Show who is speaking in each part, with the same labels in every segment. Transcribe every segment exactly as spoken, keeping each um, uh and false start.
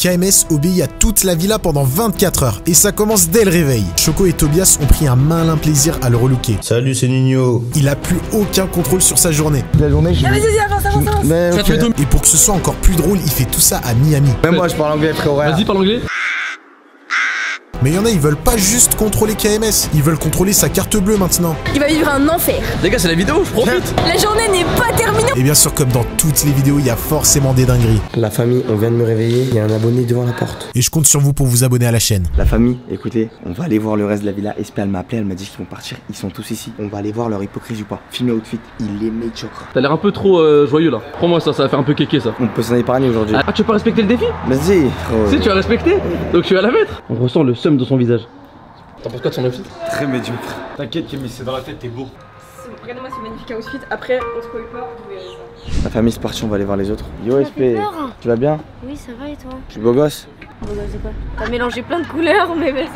Speaker 1: K M S obéit à toute la villa pendant vingt-quatre heures et ça commence dès le réveil. Choco et Tobias ont pris un malin plaisir à le relooker.
Speaker 2: Salut, c'est Nino.
Speaker 1: Il a plus aucun contrôle sur sa journée.
Speaker 3: La journée, je...
Speaker 4: Vas-y, vas-y, avance, avance, avance.
Speaker 3: Mais, okay.
Speaker 1: Et pour que ce soit encore plus drôle, il fait tout ça à Miami.
Speaker 3: Même moi, je parle anglais, frérot.
Speaker 5: Vas-y, parle anglais.
Speaker 1: Mais il y en a, ils veulent pas juste contrôler K M S, ils veulent contrôler sa carte bleue maintenant.
Speaker 4: Il va vivre un enfer.
Speaker 5: Les gars, c'est la vidéo, je profite.
Speaker 4: La journée n'est pas terminée.
Speaker 1: Et bien sûr, comme dans toutes les vidéos, il y a forcément des dingueries.
Speaker 3: La famille, on vient de me réveiller, il y a un abonné devant la porte.
Speaker 1: Et je compte sur vous pour vous abonner à la chaîne.
Speaker 3: La famille, écoutez, on va aller voir le reste de la villa. Espé, elle m'a appelé, elle m'a dit qu'ils vont partir, ils sont tous ici. On va aller voir leur hypocrisie ou pas. Film outfit, il est médiocre.
Speaker 5: T'as l'air un peu trop euh, joyeux là. Prends-moi ça, ça va faire un peu kéké ça.
Speaker 3: On peut s'en épargner aujourd'hui.
Speaker 5: Ah, tu veux pas respecter le défi?
Speaker 3: Vas-y, frérot.
Speaker 5: Si, tu vas respecter, donc tu vas la mettre. On ressent le seum de son visage. T'en penses quoi de son outfit?
Speaker 2: Très médiocre. T'inquiète, Kémy, c'est dans la tête, t'es beau.
Speaker 4: Regardez-moi ce magnifique outfit. Après, on se spoil pas, vous verrez ça.
Speaker 3: La famille, c'est parti, on va aller voir les autres. Yo, S P, tu vas bien?
Speaker 6: Oui, ça va et toi?
Speaker 3: Je suis beau gosse?
Speaker 6: Beau gosse de quoi? T'as mélangé plein de couleurs, mais vas-y.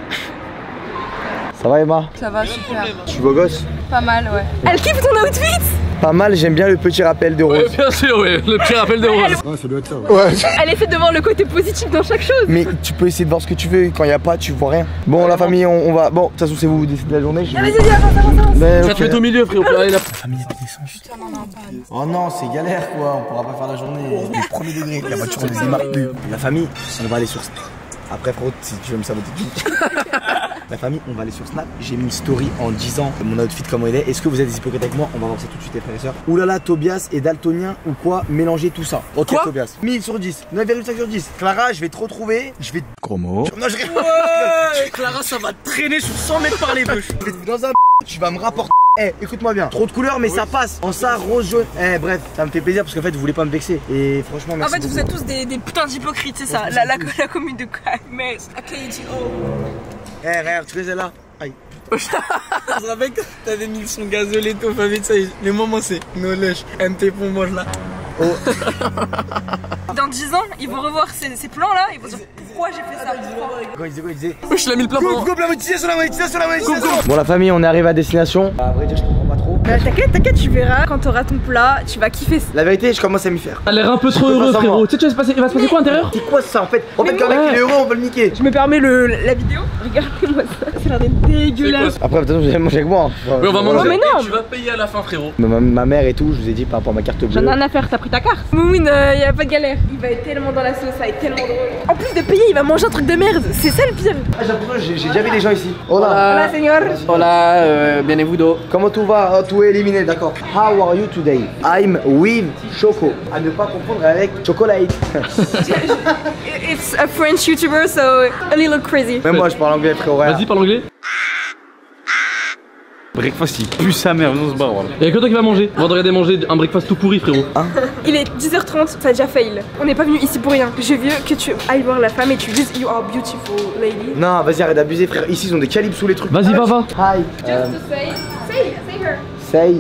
Speaker 3: Ça va, Emma?
Speaker 4: Ça va, super.
Speaker 3: Je suis beau gosse?
Speaker 4: Pas mal, ouais. Elle kiffe ton outfit?
Speaker 3: Pas mal, j'aime bien le petit rappel de Rose.
Speaker 5: Ouais, bien sûr, ouais, le petit rappel de Rose.
Speaker 4: Elle...
Speaker 2: Ouais, ça doit être ça. Ouais.
Speaker 3: Ouais.
Speaker 4: Elle essaie de voir le côté positif dans chaque chose.
Speaker 3: Mais tu peux essayer de voir ce que tu veux, quand il n'y a pas, tu vois rien. Bon, la famille, on, on va. Bon, de toute façon, c'est vous, vous décidez de la journée. Je...
Speaker 4: Vas-y, vas-y, avance, avance, avance.
Speaker 3: Mais,
Speaker 5: Tu vas
Speaker 3: okay.
Speaker 5: te mettre au milieu, frérot. Allez, là.
Speaker 3: La famille, il y a des descentes.
Speaker 4: Putain, non, non, pas.
Speaker 3: Oh non, c'est galère quoi, on pourra pas faire la journée. Le premier degré, la voiture on ne démarre plus. La famille, on va aller sur Snap. Après, frérot, si tu veux me saboter tout. La famille, on va aller sur Snap. J'ai mis une story en disant mon outfit comment il est. Est-ce que vous êtes des hypocrites avec moi? On va voir ça tout de suite, les frères et sœurs. Oulala, Tobias est daltonien ou quoi? Mélanger tout ça. Ok,
Speaker 5: quoi
Speaker 3: Tobias. mille sur dix, neuf virgule cinq sur dix. Clara, je vais te retrouver. Je vais.
Speaker 2: Gros mot.
Speaker 3: Non, je
Speaker 5: Ouais, Clara, ça va traîner sur cent mètres par les bûches.
Speaker 3: Je vais te dans un. Tu vas me rapporter. Eh, hey, écoute-moi bien, trop de couleurs mais oui. Ça passe. En ça, rose, jaune. Eh, hey, bref, ça me fait plaisir parce qu'en fait, vous voulez pas me vexer. Et franchement, merci.
Speaker 4: En fait,
Speaker 3: beaucoup.
Speaker 4: vous êtes tous des, des putains d'hypocrites, c'est ça. La, la, la commune de K M S, A K G O.
Speaker 3: Eh, hey, regarde, tu les es là. Aïe.
Speaker 7: Je te rappelle que t'avais mis son gazole et tout, famille, ça y est. Le moment c'est nos lèches, M T pour mange là.
Speaker 3: Oh.
Speaker 4: Dans dix ans, ils vont revoir ces, ces plans là, ils vont dire pourquoi j'ai fait ça.
Speaker 3: Quand il disait quoi, il disait
Speaker 5: Je l'ai mis le plat
Speaker 3: coupe, coupe la monétisation, la monétisation, la monétisation. Bon, la famille, on est arrivé à destination. À vrai dire, je comprends pas trop.
Speaker 4: Bah, t'inquiète, t'inquiète, tu verras. Quand t'auras ton plat, tu vas kiffer.
Speaker 3: La vérité, je commence à m'y faire.
Speaker 5: T'as l'air un peu trop heureux, frérot. Tu sais, tu vas se passer, il va se passer quoi à l'intérieur?
Speaker 3: C'est quoi ça en fait? En fait,
Speaker 4: Mais
Speaker 3: quand
Speaker 4: moi-
Speaker 3: mec il est heureux, on va le niquer.
Speaker 4: Je me permets le, la vidéo. Regardez-moi ça, ça a l'air d'être dégueulasse.
Speaker 3: Après, peut-être vous allez manger avec moi.
Speaker 5: Oui, on va
Speaker 4: Oh,
Speaker 5: manger.
Speaker 4: mais non.
Speaker 5: Et tu vas payer à la fin, frérot.
Speaker 3: Ma, ma mère et tout, je vous ai dit par rapport à ma carte
Speaker 4: J'en
Speaker 3: bleue.
Speaker 4: ai rien à faire, t'as pris ta carte. Moumine, euh, y a pas de galère. Il va être tellement dans la sauce, ça va être tellement drôle. En plus de payer, il va manger un truc de merde. C'est ça le pire.
Speaker 3: Ah, j'ai l'impression que j'ai j'ai déjà vu des gens ici. Hola.
Speaker 4: Hola, señor.
Speaker 5: Hola, euh, bienvenido.
Speaker 3: Comment tout va? Oh, tout est éliminé, d'accord. How are you today? I'm with Choco. À ne pas confondre avec Chocolate.
Speaker 4: It's a French YouTuber, so a little crazy.
Speaker 3: Même moi, je parle anglais, frérot.
Speaker 5: Vas-y, parle anglais.
Speaker 2: Breakfast, il pue sa mère, on se barre. Voilà.
Speaker 5: Y'a que toi qui va manger. On va regarder manger un breakfast tout pourri, frérot.
Speaker 4: Il est dix heures trente, ça a déjà fail. On n'est pas venu ici pour rien. Je veux que tu ailles voir la femme et tu dises You are beautiful lady.
Speaker 3: Non, vas-y, arrête d'abuser, frère. Ici, ils ont des calibres sous les trucs.
Speaker 5: Vas-y, va, va.
Speaker 3: Hi.
Speaker 4: Just
Speaker 3: euh,
Speaker 4: to say, say, say her.
Speaker 3: say.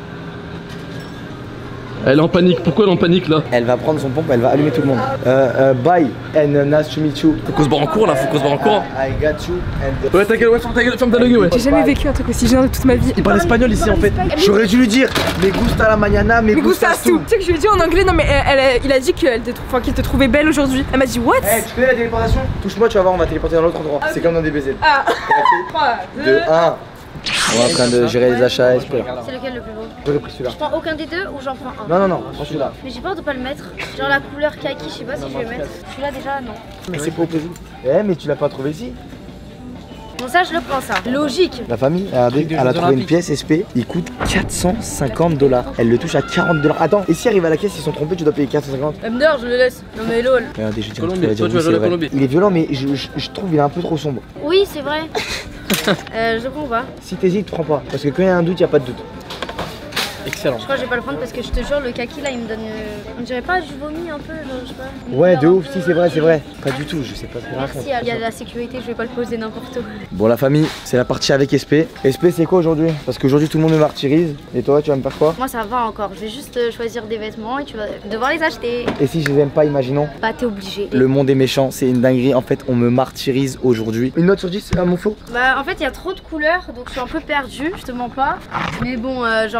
Speaker 5: Elle est en panique. Pourquoi elle est en panique là?
Speaker 3: Elle va prendre son pompe, elle va allumer tout le monde. Euh, euh, bye and uh, nice to meet you.
Speaker 5: Faut qu'on se barre en cours là, faut qu'on se barre en cours.
Speaker 3: I got you and.
Speaker 5: Ouais, ta gueule, ouais, ferme ta gueule, ferme ta gueule, ouais.
Speaker 4: J'ai jamais vécu un truc aussi génial de toute ma vie.
Speaker 3: Il parle espagnol ici en fait. J'aurais dû lui dire me gusta la mañana, me
Speaker 4: Mais
Speaker 3: gusta
Speaker 4: Gustas
Speaker 3: tout.
Speaker 4: tout. Tu sais que je lui ai dit en anglais, non mais elle, elle- il a dit qu'elle te, enfin, qu'il te trouvait belle aujourd'hui. Elle m'a dit what?
Speaker 3: Eh, tu connais la téléportation? Touche-moi, tu vas voir, on va téléporter dans l'autre endroit. C'est comme dans des baisers.
Speaker 4: Ah, trois,
Speaker 3: deux,
Speaker 4: deux.
Speaker 3: un. On est en train de gérer les achats, espère.
Speaker 6: C'est lequel le plus beau?
Speaker 3: J'aurais pris celui-là.
Speaker 6: Je prends aucun des deux ou j'en prends un?
Speaker 3: Non, non, non, prends celui-là.
Speaker 6: Mais j'ai peur de pas le mettre. Genre la couleur kaki, je sais pas si je vais le mettre. Celui-là déjà, non.
Speaker 3: Mais c'est pas au plaisir. Eh, mais tu l'as pas trouvé ici?
Speaker 6: Bon, ça, je le prends, ça. Logique.
Speaker 3: La famille, regardez, elle a trouvé une pièce S P, il coûte quatre cent cinquante dollars. Elle le touche à quarante dollars. Attends, et si arrive à la caisse, ils sont trompés, tu dois payer quatre cent cinquante.
Speaker 6: M deux, je le laisse. Non, mais lol.
Speaker 3: Regardez, je dis
Speaker 5: Colombie, toi, tu vas jouer la Colombie.
Speaker 3: Il est violent, mais je, je, je trouve il est un peu trop sombre.
Speaker 6: Oui, c'est vrai. euh, je comprends pas.
Speaker 3: Si t'hésites, prends pas. Parce que quand il y a un doute, il n'y a pas de doute.
Speaker 5: Excellent.
Speaker 6: Je crois que je vais pas le prendre parce que je te jure, le kaki là, il me donne. euh, On dirait pas du vomi un peu, genre, je sais pas. Une
Speaker 3: Ouais,
Speaker 6: couleur
Speaker 3: de
Speaker 6: un
Speaker 3: ouf,
Speaker 6: peu,
Speaker 3: si c'est vrai, c'est vrai. Pas du tout, je sais pas ce qu'il
Speaker 6: Merci,
Speaker 3: raconte.
Speaker 6: il y a de la sécurité, je vais pas le poser n'importe où.
Speaker 3: Bon, la famille, c'est la partie avec S P. S P, c'est quoi aujourd'hui? Parce qu'aujourd'hui, tout le monde me martyrise. Et toi, tu vas me faire quoi?
Speaker 6: Moi, ça va encore. Je vais juste euh, choisir des vêtements et tu vas devoir les acheter.
Speaker 3: Et si je les aime pas, imaginons.
Speaker 6: Bah, t'es obligé.
Speaker 3: Le monde est méchant, c'est une dinguerie. En fait, on me martyrise aujourd'hui. Une note sur dix, à mon faux?
Speaker 6: Bah, en fait, il y a trop de couleurs donc je suis un peu perdue, je te mens pas. Mais bon, euh, genre, l-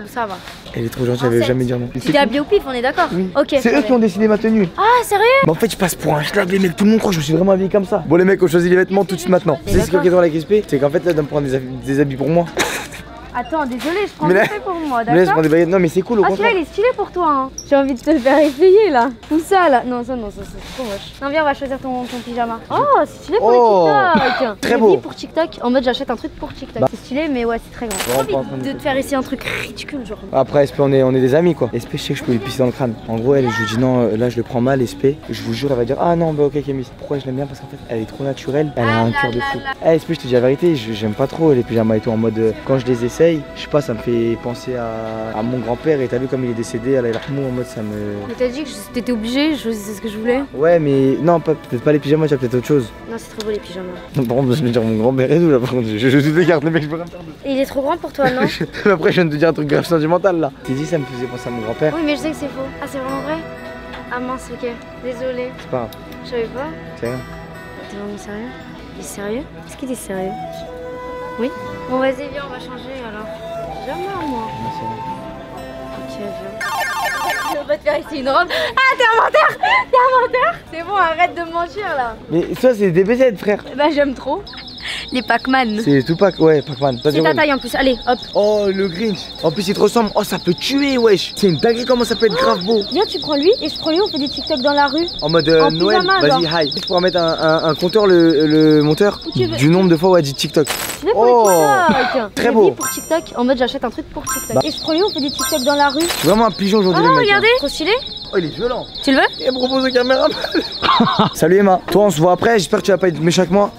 Speaker 6: ça va.
Speaker 3: Elle est trop gentille, elle veut jamais dire non.
Speaker 6: Tu t'es habillé au pif, on est d'accord?
Speaker 3: Oui.
Speaker 6: Ok.
Speaker 3: C'est eux qui ont décidé ma tenue.
Speaker 6: Ah, sérieux?
Speaker 3: Mais en fait, je passe pour un schlag, les mecs. Tout le monde croit que je me suis vraiment habillé comme ça. Bon, les mecs ont choisi les vêtements tout de suite maintenant. Tu sais ce qui est drôle avec S P? C'est qu'en fait, là, elle doit me prendre des, des habits pour moi.
Speaker 6: Attends, désolé, je prends
Speaker 3: Mais
Speaker 6: des
Speaker 3: là-
Speaker 6: faits pour moi,
Speaker 3: Mais là, je
Speaker 6: d'accord?
Speaker 3: prends des baguettes. Non, mais c'est cool au
Speaker 6: Ah,
Speaker 3: contraire.
Speaker 6: celui-là, il est stylé pour toi, hein. J'ai envie de te le faire essayer, là. Ou ça, là. Non, ça, non, ça, c'est trop moche. Non, viens, on va choisir ton, ton pyjama. Oh, c'est stylé pour
Speaker 3: Oh,
Speaker 6: les TikTok.
Speaker 3: très
Speaker 6: J'ai
Speaker 3: beau.
Speaker 6: dit pour TikTok, en mode j'achète un truc pour TikTok.
Speaker 3: Bah.
Speaker 6: C'est stylé, mais ouais, c'est très grand. J'ai
Speaker 3: Vraiment pas en
Speaker 6: envie
Speaker 3: train de
Speaker 6: de
Speaker 3: dire.
Speaker 6: te faire essayer un truc ridicule, genre.
Speaker 3: Après, S P, on est, on est des amis quoi. S P, je sais que je peux lui pisser dans le crâne. En gros, elle, je lui dis non, euh, là, je le prends mal, S P. Je vous jure, elle va dire ah non, bah ok, Kémis. Pourquoi je l'aime bien? Parce qu'en fait, elle est trop naturelle. Elle a
Speaker 6: Ah
Speaker 3: un
Speaker 6: là
Speaker 3: cœur de
Speaker 6: là
Speaker 3: fou.
Speaker 6: là.
Speaker 3: Eh, S P, je te dis la vérité, je- j'aime pas trop les pyjamas et tout. En mode, euh, quand je les essaye, je sais pas, ça me fait penser à, à mon grand-père. Et t'as vu comme il est décédé, à la en mode ça me.
Speaker 6: Mais t'as dit que je- t'étais obligé, je choisissais ce que je voulais.
Speaker 3: Ouais, mais non, pas- peut-être pas les pyjamas, tu as peut-être autre chose.
Speaker 6: Non, c'est trop beau les pyjamas.
Speaker 3: Non, par contre, je vais dire mon grand-père et tout là. Par contre, je, je, je te garde, les mecs, je peux rien faire.
Speaker 6: Et il est trop grand pour toi, non?
Speaker 3: Après, je viens de te dire un truc grave sentimental là. T'as dit, ça me faisait penser à mon grand-père.
Speaker 6: Oui, mais je sais que c'est faux. Ah, c'est vraiment vrai? Ah mince, ok. Désolée.
Speaker 3: C'est pas grave,
Speaker 6: Je savais pas.
Speaker 3: c'est rien.
Speaker 6: T'es vraiment sérieux? Il est sérieux? Est-ce qu'il est sérieux? Oui? Bon, vas-y, viens, on va changer alors. Jamais, moi.
Speaker 3: Non, c'est rien.
Speaker 6: Ok, viens. Je vais te faire ici une robe. Ah, t'es un menteur! T'es un menteur! C'est bon, arrête de me mentir là.
Speaker 3: Mais ça, c'est des B Z, frère.
Speaker 6: Bah, j'aime trop. Les Pac-Man.
Speaker 3: C'est Tupac, ouais, Pac-Man. Vas-y,
Speaker 6: C'est ta
Speaker 3: ouais.
Speaker 6: taille en plus. Allez, hop.
Speaker 3: Oh, le Grinch. En plus, il te ressemble. Oh, ça peut tuer, wesh. C'est une dinguerie, comment ça peut être grave beau.
Speaker 6: Viens, tu prends lui et je prends lui, on fait des TikTok dans la rue.
Speaker 3: En mode euh,
Speaker 6: En
Speaker 3: Noël,
Speaker 6: pyjama,
Speaker 3: vas-y,
Speaker 6: genre.
Speaker 3: hi. Tu pourras mettre un, un, un compteur, le, le monteur,
Speaker 6: Où tu veux.
Speaker 3: du nombre de fois où elle dit TikTok.
Speaker 6: Tu veux pour
Speaker 3: Oh,
Speaker 6: les TikTok?
Speaker 3: très
Speaker 6: Je
Speaker 3: beau.
Speaker 6: vis pour TikTok, en mode j'achète un truc pour TikTok.
Speaker 3: Bah.
Speaker 6: Et je prends lui, on fait des TikTok dans la rue.
Speaker 3: C'est vraiment un pigeon aujourd'hui,
Speaker 6: Oh,
Speaker 3: le mec.
Speaker 6: regardez.
Speaker 3: hein.
Speaker 6: Trop stylé.
Speaker 3: Oh, il est violent.
Speaker 6: Tu le veux?
Speaker 3: Il me propose au caméraman. Salut Emma. Toi, on se voit après. J'espère que tu vas pas être méchant avec moi.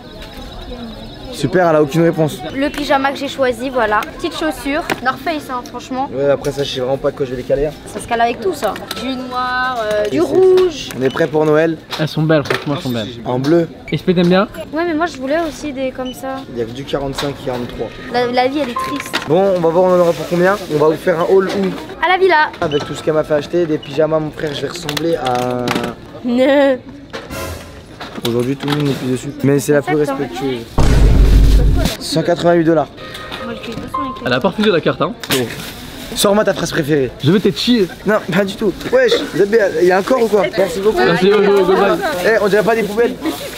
Speaker 3: Super, elle a aucune réponse.
Speaker 6: Le pyjama que j'ai choisi, voilà. Petite chaussure. North Face, hein, franchement.
Speaker 3: Ouais, après ça, je sais vraiment pas de quoi je vais les caler. hein.
Speaker 6: Ça se cale avec tout, ça. Du noir, euh, du rouge.
Speaker 3: On est prêt pour Noël.
Speaker 5: Elles sont belles, franchement, elles sont belles.
Speaker 3: En bleu.
Speaker 5: S P, t'aimes bien?
Speaker 6: Ouais, mais moi, je voulais aussi des comme ça.
Speaker 3: Il y a que du quarante-cinq, quarante-trois.
Speaker 6: La, la vie, elle est triste.
Speaker 3: Bon, on va voir, on en aura pour combien. On va vous faire un haul où
Speaker 6: À la villa.
Speaker 3: avec tout ce qu'elle m'a fait acheter, des pyjamas, mon frère, je vais ressembler à.
Speaker 6: Ne.
Speaker 3: Aujourd'hui, tout le monde n'est plus dessus. Mais c'est la plus
Speaker 6: Exactement.
Speaker 3: respectueuse. cent quatre-vingt-huit dollars.
Speaker 6: Moi, je fais deux cents avec
Speaker 5: Elle a pas refusé la carte, hein.
Speaker 3: Sors-moi ta phrase préférée.
Speaker 5: Je vais t'être chier.
Speaker 3: Non, pas du tout. Wesh, Z B, il y a un corps ou quoi? Merci beaucoup.
Speaker 5: Merci, go, go, go, bye.
Speaker 3: Eh, on dirait pas des poubelles.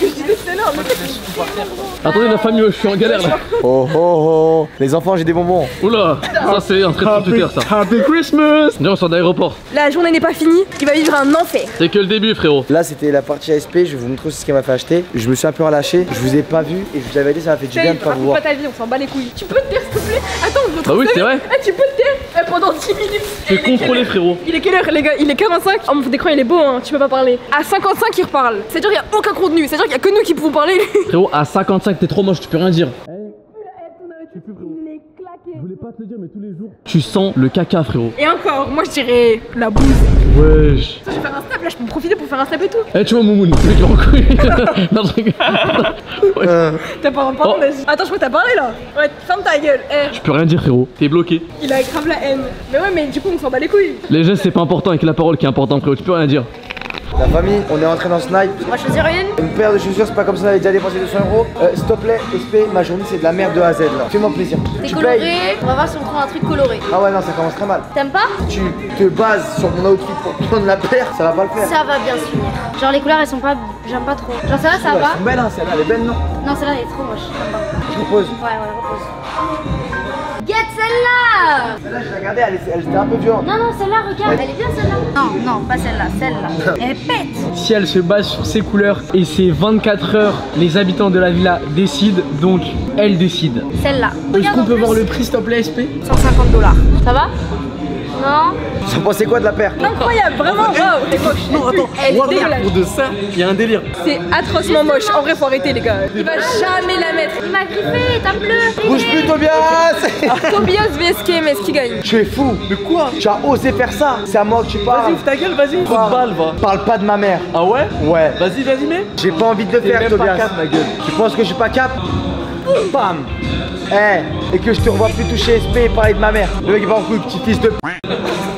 Speaker 5: Attendez, la famille, je suis en galère là.
Speaker 3: Oh oh oh. Les enfants, j'ai des bonbons.
Speaker 5: Oula, ça c'est un trait de Twitter ça. Happy Christmas. Viens, on sort d'aéroport.
Speaker 4: La journée n'est pas finie, il va vivre un enfer.
Speaker 5: C'est que le début, frérot.
Speaker 3: Là, c'était la partie A S P. Je vais vous montrer aussi ce qu'elle m'a fait acheter. Je me suis un peu relâché. Je vous ai pas vu et je vous avais dit, ça m'a fait du bien de pas vous
Speaker 4: Raconte
Speaker 3: voir.
Speaker 4: pas ta vie, on s'en bat les couilles. Tu peux te taire s'il te plaît? Attends, je
Speaker 5: Bah oui, c'est vrai.
Speaker 4: Ah, tu peux te taire euh, pendant dix minutes.
Speaker 5: Je vais contrôler, frérot.
Speaker 4: Il est quelle heure les gars? Il est quarante-cinq. Oh mon fond d'écran il est beau hein, tu peux pas parler. À cinquante-cinq il reparle. C'est-à-dire qu'il y a aucun contenu, c'est-à-dire qu'il y a que nous qui pouvons parler.
Speaker 5: Frérot, à cinquante-cinq, t'es trop moche, tu peux rien dire.
Speaker 4: Il est claqué.
Speaker 5: Je voulais pas te le dire, mais tous les jours. Tu sens le caca, frérot.
Speaker 4: Et encore, moi je dirais la bouse.
Speaker 5: Wesh.
Speaker 4: Je vais faire un snap là, je peux me profiter pour faire un snap et tout.
Speaker 5: Eh, tu vois, Moumoun, c'est lui qui m'a recouillé. Non, je rigole. Ouais.
Speaker 3: Euh,
Speaker 4: T'as pas parlé,
Speaker 5: Oh.
Speaker 4: vas-y. Attends, je peux t'as parlé là. Ouais, ferme ta gueule. Eh,
Speaker 5: Je peux rien dire, frérot. T'es bloqué.
Speaker 4: il a grave la haine. Mais ouais, mais du coup on s'en bat les couilles.
Speaker 5: Les gestes, c'est pas important, avec la parole qui est important, frérot. Tu peux rien dire.
Speaker 3: La famille, on est rentré dans Snipe.
Speaker 6: On va choisir une.
Speaker 3: Une paire de chaussures, c'est pas comme ça, on avait déjà dépensé deux cents euros. Euh, S'il te plaît, S P, ma journée c'est de la merde de A à Z là. Fais-moi plaisir.
Speaker 6: C'est
Speaker 3: Tu
Speaker 6: coloré.
Speaker 3: payes.
Speaker 6: On va voir si on prend un truc coloré.
Speaker 3: Ah ouais, non, ça commence très mal.
Speaker 6: T'aimes pas?
Speaker 3: Tu te bases sur mon outfit pour prendre la paire, ça va pas le faire.
Speaker 6: Ça va bien se finir. Genre les couleurs elles sont pas. J'aime pas trop. Genre celle-là ça
Speaker 3: Ouais,
Speaker 6: va.
Speaker 3: elles sont belles, hein, celle-là, elle est belle, non?
Speaker 6: Non, celle-là elle est trop moche. J'aime pas.
Speaker 3: Je repose.
Speaker 6: Ouais, ouais, repose. Get celle-là!
Speaker 3: Celle-là, je l'ai regardée, elle, est- elle était un peu violente.
Speaker 6: Non, non, celle-là, regarde, elle est bien celle-là. Non, non, pas celle-là, celle-là. Elle pète!
Speaker 8: Si elle se base sur ses couleurs et ses vingt-quatre heures, les habitants de la villa décident, donc elle décide.
Speaker 6: Celle-là.
Speaker 8: Est-ce qu'on peut voir le prix, s'il te plaît, S P?
Speaker 6: cent cinquante dollars. Ça va? Non?
Speaker 3: Vous en pensez quoi de la paire?
Speaker 4: Incroyable, vraiment, waouh, t'es moche.
Speaker 5: Non, attends,
Speaker 4: Elle est
Speaker 5: moi,
Speaker 4: dégueulasse.
Speaker 5: pour de ça, il y a un délire.
Speaker 4: C'est atrocement moche. En vrai, faut arrêter, les gars. Il va jamais la mettre.
Speaker 6: Il m'a griffé, t'as bleu!
Speaker 3: Bouge plus, Tobias!
Speaker 4: Tobias V S K M, est-ce qu'il gagne?
Speaker 3: Tu es fou!
Speaker 5: Mais quoi?
Speaker 3: Tu as osé faire ça! C'est à moi que tu parles!
Speaker 5: Vas-y, ouvre ta gueule, vas-y. Trop de balles, va.
Speaker 3: Parle pas de ma mère!
Speaker 5: Ah ouais?
Speaker 3: Ouais!
Speaker 5: Vas-y, vas-y, mais.
Speaker 3: J'ai pas envie de le
Speaker 5: T'es
Speaker 3: faire,
Speaker 5: même
Speaker 3: Tobias!
Speaker 5: pas cap, ma gueule.
Speaker 3: Tu penses que je suis pas cap? Bam! Eh! Et que je te revois plus toucher S P et parler de ma mère! Le mec il va en couille, petit fils de p.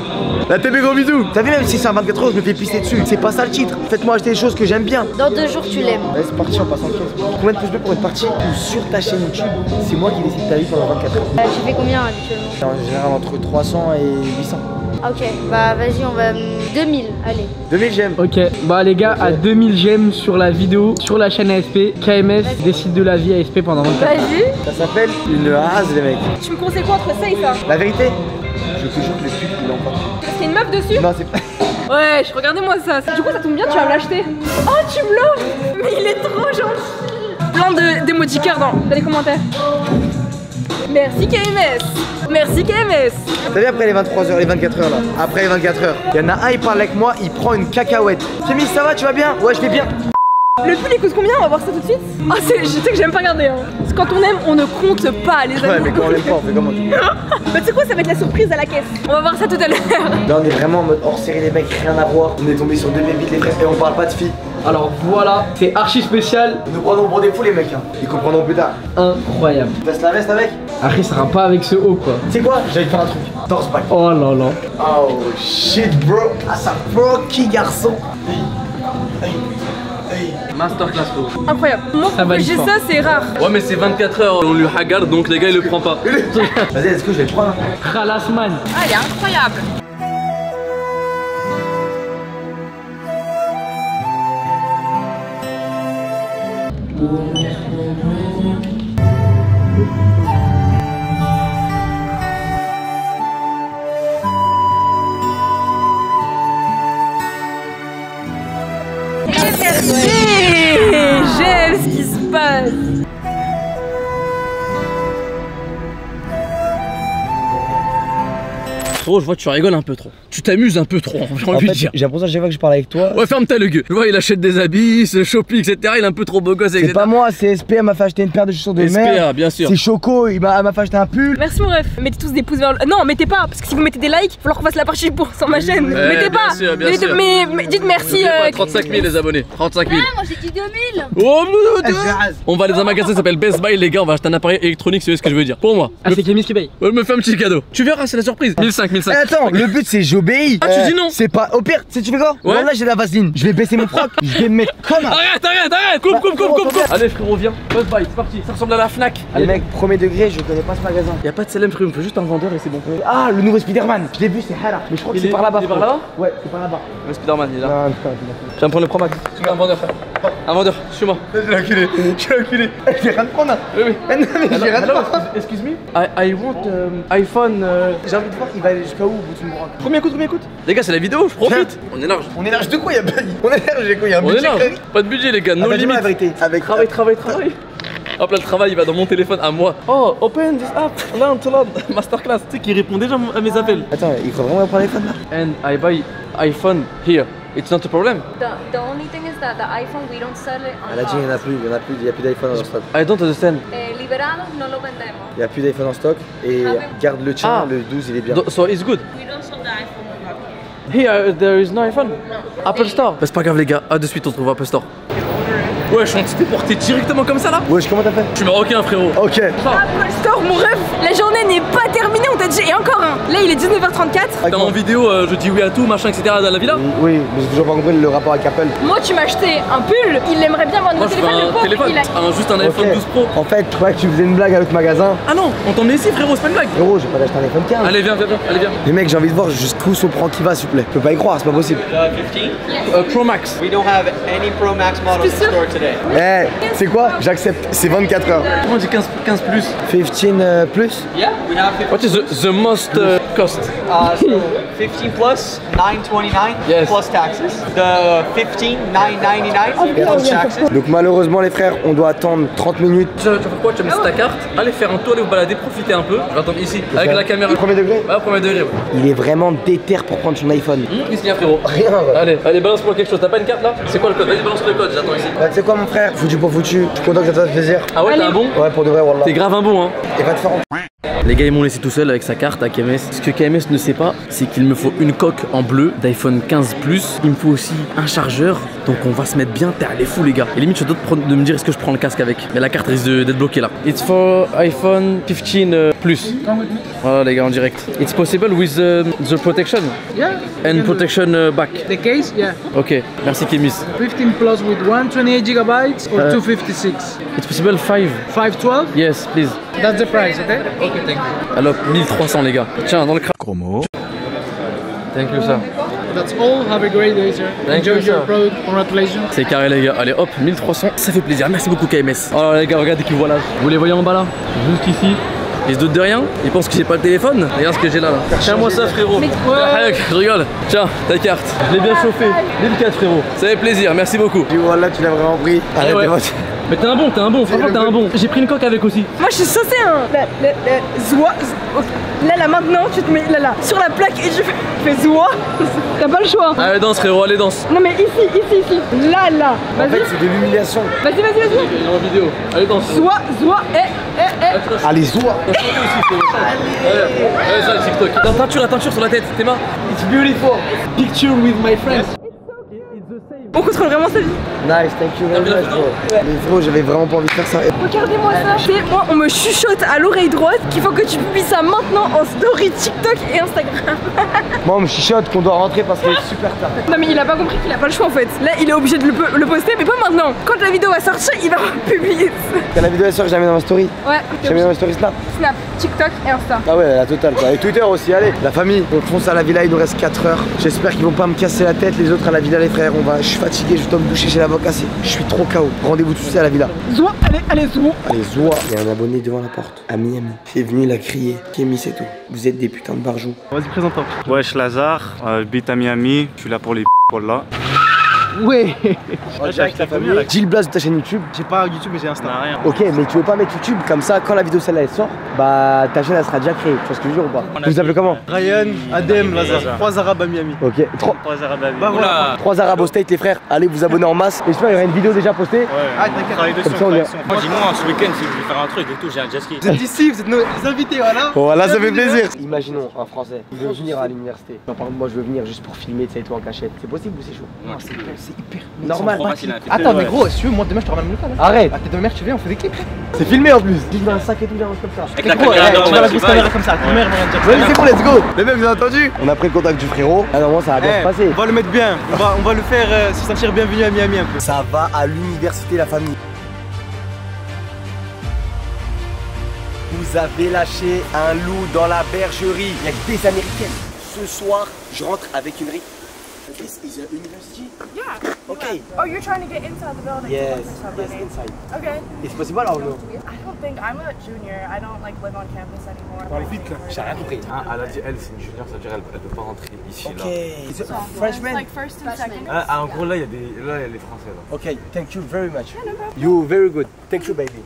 Speaker 3: La T B, gros bisous. T'as vu, même si c'est un vingt-quatre heures, je me fais pisser dessus. C'est pas ça le titre. Faites-moi acheter des choses que j'aime bien.
Speaker 6: Dans deux jours, tu l'aimes.
Speaker 3: Ouais, c'est parti, on passe en caisse. Combien de pouces bleus pour être parti ou sur ta chaîne YouTube? C'est moi qui décide ta vie pendant vingt-quatre heures.
Speaker 6: Euh, tu fais combien habituellement?
Speaker 3: En général, entre trois cents et huit cents.
Speaker 6: Ok, bah vas-y, on va. deux mille, allez.
Speaker 3: deux mille j'aime.
Speaker 8: Ok, bah les gars, à deux mille j'aime sur la vidéo, sur la chaîne A S P, K M S décide de la vie A S P pendant vingt-quatre heures.
Speaker 4: Vas-y.
Speaker 3: Ça s'appelle une rase, les mecs.
Speaker 4: Tu me conseilles quoi entre ça et ça?
Speaker 3: La vérité, je te jure que le pub, il est encore.
Speaker 4: Parce qu'il y a une meuf dessus?
Speaker 3: Non, c'est pas.
Speaker 4: Ouais, regardez-moi ça. Du coup, ça tombe bien, tu vas me l'acheter. Oh, tu me l'offres. Mais il est trop gentil. Plein de d'emoji cœur dans, dans les commentaires. Merci K M S. Merci K M S.
Speaker 3: T'as vu après les vingt-trois heures, les vingt-quatre heures là? Après les vingt-quatre heures, il y en a un, il parle avec moi, il prend une cacahuète. Camille, ça va, tu vas bien? Ouais, je vais bien.
Speaker 4: Le pull il coûte combien? On va voir ça tout de suite. Ah, c'est, je sais que j'aime pas regarder. Hein. Parce que quand on aime, on ne compte pas les amis.
Speaker 3: Ouais, mais quand on l'aime pas, on fait comment?
Speaker 4: Bah, tu sais quoi, ça va être la surprise à la caisse. On va voir ça tout à l'heure.
Speaker 3: Là, on est vraiment en mode hors série, les mecs, rien à voir. On est tombé sur deux bébites, les frères, et on parle pas de filles.
Speaker 8: Alors voilà, c'est archi spécial.
Speaker 3: Nous prenons pour des fous, les mecs, hein. Ils comprendront plus tard.
Speaker 8: Incroyable.
Speaker 3: Tu passes la veste avec?
Speaker 8: Après, ça sera pas avec ce haut quoi.
Speaker 3: Tu sais quoi? J'allais te faire un truc. Torse back.
Speaker 8: Oh là là.
Speaker 3: Oh shit, bro. Ah, ça qui garçon.
Speaker 5: Masterclass frérot.
Speaker 4: Incroyable. Moi,
Speaker 8: Ça
Speaker 4: pour que
Speaker 8: valide
Speaker 4: j'ai
Speaker 8: pas.
Speaker 4: ça, c'est rare.
Speaker 5: Ouais mais c'est vingt-quatre heures, on lui hagarde donc les gars ils le prennent pas.
Speaker 3: Vas-y, est-ce que je vais le prendre?
Speaker 8: Khalasman.
Speaker 4: Ah, il est incroyable. J'aime ce qui se passe.
Speaker 5: Frérot je vois que tu rigoles un peu trop. Tu t'amuses un peu trop, j'ai envie de dire.
Speaker 3: J'ai l'impression que chaque fois que je parle avec toi.
Speaker 5: Ouais ferme ta le gueule. Je vois il achète des habits, se shopping, et cetera. Il est un peu trop beau gosse, et cetera.
Speaker 3: C'est pas moi, c'est S P, elle m'a fait acheter une paire de chaussures de
Speaker 5: S P A,
Speaker 3: merde.
Speaker 5: bien sûr.
Speaker 3: C'est Choco, il m'a elle m'a fait acheter un pull.
Speaker 4: Merci mon ref. Mettez tous des pouces vers le. Non, mettez pas, parce que si vous mettez des likes, il va falloir qu'on fasse la partie pour sur ma chaîne.
Speaker 5: Ouais,
Speaker 4: mettez
Speaker 5: bien
Speaker 4: pas.
Speaker 5: sûr, bien
Speaker 4: mais,
Speaker 5: sûr.
Speaker 4: mais- mais dites merci.
Speaker 5: N'oubliez pas,
Speaker 4: euh,
Speaker 5: trente-cinq mille les abonnés. trente-cinq mille.
Speaker 6: Ah, moi j'ai dit deux mille.
Speaker 5: Oh mon Dieu. On va aller dans un magasin qui s'appelle Best Buy les gars, on va acheter un appareil électronique, c'est ce que je veux dire. Pour moi.
Speaker 8: Ah, c'est Kémis qui paye.
Speaker 5: Ouais, me fais un petit cadeau. Tu verras, c'est la surprise. mille cinq, mille cinq.
Speaker 3: Eh, attends, le but c'est j'obéis.
Speaker 5: Ah, tu dis non?
Speaker 3: C'est pas. Au pire, tu sais, tu fais quoi?
Speaker 5: Ouais.
Speaker 3: Là, j'ai la vaseline. Je vais baisser mon froc. Je vais me mettre comme un.
Speaker 5: Arrête, arrête, arrête. Coupe, coupe, coupe, coupe, coupe. Allez frérot, viens. Best Buy, c'est parti. Ça ressemble à la Fnac.
Speaker 3: Les mecs, premier degré, je connais pas ce magasin.
Speaker 5: Y'a pas de célèbre frérot, il me faut juste un vendeur et c'est bon.
Speaker 3: Ah, le nouveau Spider-Man. Je l'ai vu, c'est Hara. Mais je crois que
Speaker 5: Il
Speaker 3: c'est
Speaker 5: est-
Speaker 3: par là-bas.
Speaker 5: il est par
Speaker 3: frérot.
Speaker 5: là-bas?
Speaker 3: Ouais, c'est par là-bas.
Speaker 5: Le Spider-Man il est là.
Speaker 3: Non, putain, putain.
Speaker 5: Je viens me prendre le Pro Max. Tu veux un vendeur frère? Un vendeur, suis-moi.
Speaker 3: Je l'ai enculé. Je l'ai enculé. J'ai rien de prendre.
Speaker 5: Oui, oui.
Speaker 3: Eh, non, mais j'ai rien de
Speaker 5: Hello,
Speaker 3: prendre.
Speaker 5: excuse, excuse me. I, I want um, iPhone. euh,
Speaker 3: J'ai envie de voir, il va aller jusqu'à où au bout de mon bras.
Speaker 5: Combien coûte, combien coûte? Les gars, c'est la vidéo, je profite. On est large.
Speaker 3: On est large de quoi? Il y a pas. On est large, j'ai quoi? Il y a un
Speaker 5: On est
Speaker 3: budget.
Speaker 5: large. Pas de budget les gars,
Speaker 3: Ah,
Speaker 5: no
Speaker 3: bah, dis-moi la
Speaker 5: limite.
Speaker 3: vérité. Avec
Speaker 5: Travail, travail, travail. Hop là, le travail il va dans mon téléphone à moi. Oh, open this app. Learn to learn. Masterclass. Tu sais qu'il répond déjà à mes appels.
Speaker 3: Attends, il faut vraiment prendre l'iPhone là.
Speaker 5: And I buy iPhone here. It's not a problem.
Speaker 6: The, the only thing is that the iPhone we don't sell it on
Speaker 3: Elle a dit il n'y en a plus, il n'y en a plus, il n'y a plus d'iPhone en stock.
Speaker 5: I don't understand.
Speaker 6: Eh, liberados no lo vendemos.
Speaker 3: Il n'y a plus d'iPhone en stock et garde le tien,
Speaker 5: Ah.
Speaker 3: le douze il est bien.
Speaker 5: So it's good.
Speaker 6: We don't sell the iPhone we have
Speaker 5: Here
Speaker 6: here.
Speaker 5: uh, there is no iPhone. Apple Store. Bah, c'est pas grave les gars. À de suite on se trouve Apple Store. Ouais, je suis porté directement comme ça là.
Speaker 3: Wesh, comment t'as fait?
Speaker 5: Je suis marocain frérot.
Speaker 3: Ok.
Speaker 4: Apple Store, mon ref. La journée n'est pas terminée, on t'a dit. Et encore un. Là, il est dix-neuf heures trente-quatre.
Speaker 5: T'es en vidéo, euh, je dis oui à tout, machin, et cetera dans la villa.
Speaker 3: Oui, mais j'ai toujours pas compris le rapport avec Apple.
Speaker 4: Moi, tu m'as acheté un pull. Il aimerait bien avoir un
Speaker 5: Moi
Speaker 4: nouveau
Speaker 5: je veux
Speaker 4: téléphone. le
Speaker 5: un
Speaker 4: pauvre,
Speaker 5: téléphone,
Speaker 4: il a-
Speaker 5: un- juste un iPhone
Speaker 3: Ok.
Speaker 5: douze Pro.
Speaker 3: En fait, je croyais que tu faisais une blague avec le magasin.
Speaker 5: Ah non, on t'emmenait ici frérot, c'est pas une blague.
Speaker 3: Frérot, j'ai pas d'acheter un iPhone quinze.
Speaker 5: Allez viens, viens, viens, allez viens.
Speaker 3: Les mecs, j'ai envie de voir jusqu'où son prend qui va, s'il vous plaît. Je peux pas y croire, c'est pas possible.
Speaker 5: Euh, Pro Max.
Speaker 9: We don't have any Pro Max models in store today.
Speaker 3: Eh, c'est quoi? J'accepte, c'est vingt-quatre heures.
Speaker 5: Comment on dit quinze, quinze plus?
Speaker 3: quinze euh, plus?
Speaker 9: Yeah, we have fifteen.
Speaker 5: What is the, the most uh, cost?
Speaker 9: Uh, so fifteen plus nine twenty-nine
Speaker 5: Yes.
Speaker 9: plus taxes. The fifteen nine ninety-nine plus taxes.
Speaker 3: Donc malheureusement les frères, on doit attendre trente minutes.
Speaker 5: Tu, tu vas faire quoi? Tu vas mettre ta carte, allez faire un tour, allez vous balader, profitez un peu. Je vais attendre ici, avec la caméra.
Speaker 3: Premier degré?
Speaker 5: Ouais, au premier degré. Ouais.
Speaker 3: Il est vraiment déter pour prendre son iPhone.
Speaker 5: Hum, Qu'est-ce qu'il y a frérot?
Speaker 3: Rien. Ouais.
Speaker 5: Allez, allez, balance-moi quelque chose. T'as pas une carte là? C'est quoi le code? Vas-y, balance le code, j'attends ici.
Speaker 3: Bah, tu sais quoi mon frère? Foutu pour foutu. Je suis content que ça te fasse plaisir.
Speaker 5: Ah ouais, t'es un bon?
Speaker 3: Ouais, pour de vrai, wallah.
Speaker 5: T'es grave un bon, hein.
Speaker 3: Et va te faire en...
Speaker 5: Les gars ils m'ont laissé tout seul avec sa carte à K M S. Ce que K M S ne sait pas, c'est qu'il me faut une coque en bleu d'iPhone quinze plus. Il me faut aussi un chargeur. Donc on va se mettre bien. T'es allé fou les gars. Et limite je dois de me dire est-ce que je prends le casque avec. Mais la carte risque d'être bloquée là. It's for iPhone quinze plus. Voilà les gars en direct. It's possible with uh, the protection.
Speaker 8: Yeah.
Speaker 5: And protection uh, back.
Speaker 8: The case, yeah.
Speaker 5: Ok, merci Kemis.
Speaker 8: fifteen plus with one twenty-eight gigabytes or
Speaker 5: Uh,
Speaker 8: two fifty-six.
Speaker 5: It's possible five.
Speaker 8: five twelve?
Speaker 5: Yes, please.
Speaker 8: That's the price, okay? Okay, thank you.
Speaker 5: Alors mille trois cents les gars. Tiens dans le crâne. Chromo. Thank you sir.
Speaker 8: That's all. Have a great day, sir.
Speaker 5: Thank
Speaker 8: Enjoy
Speaker 5: you, sir.
Speaker 8: your product. Congratulations.
Speaker 5: C'est carré les gars. Allez hop, mille trois cents. Ça fait plaisir. Merci beaucoup K M S. Alors les gars, regardez qui voilà. Vous les voyez en bas là? Juste ici. Ils se doutent de rien, ils pensent que j'ai pas le téléphone. Regarde ce que j'ai là, là. Tiens-moi ça frérot. Ouais. Je rigole. Tiens, ta carte. Je l'ai bien chauffé. Délicat frérot. Ça fait plaisir, merci beaucoup.
Speaker 3: Tu vois là, tu l'as vraiment pris. Arrête
Speaker 5: ouais.
Speaker 3: de voir.
Speaker 5: Mais t'es un bon, t'es un bon, franchement t'es un bon. J'ai pris une coque avec aussi.
Speaker 4: Moi je suis saucée hein. Là, là, là, zoua, zoua. Là, là, maintenant, tu te mets là, là, sur la plaque et tu fais zoua. T'as pas le choix.
Speaker 5: Allez danse frérot, allez danse.
Speaker 4: Non mais ici, ici, ici. Là, là.
Speaker 3: En fait, c'est de l'humiliation.
Speaker 4: Vas-y, vas-y, vas-y.
Speaker 5: Il est en vidéo. Allez danse.
Speaker 4: Zoua, zoua, eh, eh, eh.
Speaker 3: Allez, zoua.
Speaker 5: Allez, ça le TikTok. Dans teinture, la teinture sur la tête, t'es marre.
Speaker 8: It's beautiful. Picture with my friends.
Speaker 4: On contrôle vraiment sa vie.
Speaker 3: Nice, thank you very much, bro. Mais frérot, j'avais vraiment pas envie de faire ça.
Speaker 4: Regardez-moi ça. C'est moi, on me chuchote à l'oreille droite qu'il faut que tu publies ça maintenant en story TikTok et Instagram.
Speaker 3: Moi, on me chuchote qu'on doit rentrer parce qu'il est super tard.
Speaker 4: Non mais il a pas compris qu'il a pas le choix en fait. Là, il est obligé de le, le poster, mais pas maintenant. Quand la vidéo va sortir, il va publier ça.
Speaker 3: Quand la vidéo est sortie, j'ai mis dans ma story.
Speaker 4: Ouais.
Speaker 3: J'ai mis dans ma story Snap.
Speaker 4: Snap, TikTok et Insta.
Speaker 3: Ah ouais, la totale quoi. Et Twitter aussi, allez. La famille, on fonce à la villa, il nous reste quatre heures. J'espère qu'ils vont pas me casser la tête, les autres à la villa, les frères. On va, je suis fatigué, je dois me doucher chez l'avocat. Je suis trop K O. Rendez-vous tous à la villa.
Speaker 4: Zoua, allez, allez, zoua.
Speaker 3: Allez, zoua. Il y a un abonné devant la porte. À Miami. Il est venu, il a crié. Kémy, c'est tout. Vous êtes des putains de barjoux.
Speaker 2: Vas-y, présente-toi. Wesh Lazare, euh, bite à Miami. Je suis là pour les p***, là.
Speaker 8: Ouais.
Speaker 3: Avec ta famille. Gilles Blas de ta chaîne YouTube.
Speaker 2: J'ai pas YouTube mais j'ai Insta. Rien.
Speaker 3: Ok, mais tu veux pas mettre YouTube comme ça, quand la vidéo celle-là elle sort, bah ta chaîne elle sera déjà créée. Tu vois ce que je veux dire ou pas? Vous vous appelez comment?
Speaker 2: Ryan, Adem, Lazare. Trois arabes à Miami.
Speaker 3: Ok, trois,
Speaker 2: Trois arabes à Miami.
Speaker 3: bah, voilà. Trois arabes au state les frères. Allez vous abonner en masse. Et j'espère qu'il y aura une vidéo déjà postée.
Speaker 2: Ouais, ah, t'inquiète.
Speaker 3: Comme ça on est.
Speaker 10: Moi dis-moi ce week-end si je vais faire un truc et tout, j'ai un jet ski.
Speaker 2: Vous êtes ici, vous êtes nos invités, voilà.
Speaker 3: Voilà, ça fait plaisir. Imaginons un français, il veut venir à l'université. Par exemple, moi je veux venir juste pour filmer, tu sais, toi en cachette. C'est possible ou c'est chaud?
Speaker 2: Non, c'est hyper
Speaker 3: normal.
Speaker 8: Attends, mais gros, si tu veux, moi demain je te ramène le cas.
Speaker 3: Arrête.
Speaker 8: Ah, t'es demain, tu viens, on fait des clips.
Speaker 3: C'est filmé en plus. Je mets un sac et tout, j'avance comme ça.
Speaker 10: Avec la
Speaker 3: Gros,
Speaker 10: caméra
Speaker 3: ouais,
Speaker 10: dans
Speaker 3: tu
Speaker 10: ma
Speaker 3: vois la
Speaker 10: petite
Speaker 3: grosse
Speaker 10: balle.
Speaker 3: caméra comme ça. Ouais, c'est bon, let's go. Les mecs, vous avez entendu? On a pris le contact du frérot. Ah non, ça va bien se passer.
Speaker 2: On va le mettre bien. On va, on va le faire euh, se sentir bienvenu à Miami un peu.
Speaker 3: Ça va à l'université, la famille. Vous avez lâché un loup dans la bergerie. Il y a que des américaines. Ce soir, je rentre avec une riz. This is a university?
Speaker 4: Yeah.
Speaker 3: Okay.
Speaker 4: Oh, you're trying to get inside the building.
Speaker 3: Yes,
Speaker 4: to look for
Speaker 3: yes,
Speaker 4: somebody.
Speaker 3: inside.
Speaker 4: Okay.
Speaker 3: It's possible or no?
Speaker 4: I don't think I'm a junior. I don't like live on campus anymore.
Speaker 3: Parle vite là, j'ai rien compris.
Speaker 11: Ah, elle a dit, elle, c'est une junior, ça veut dire elle, elle peut pas rentrer ici,
Speaker 3: Ok.
Speaker 11: là.
Speaker 3: It's a Frenchman?
Speaker 4: Like first and second.
Speaker 11: Ah, ah, en gros, là, il y a des, là, il y a les Français, là.
Speaker 3: Ok, thank you very much. You very good. Thank you, baby.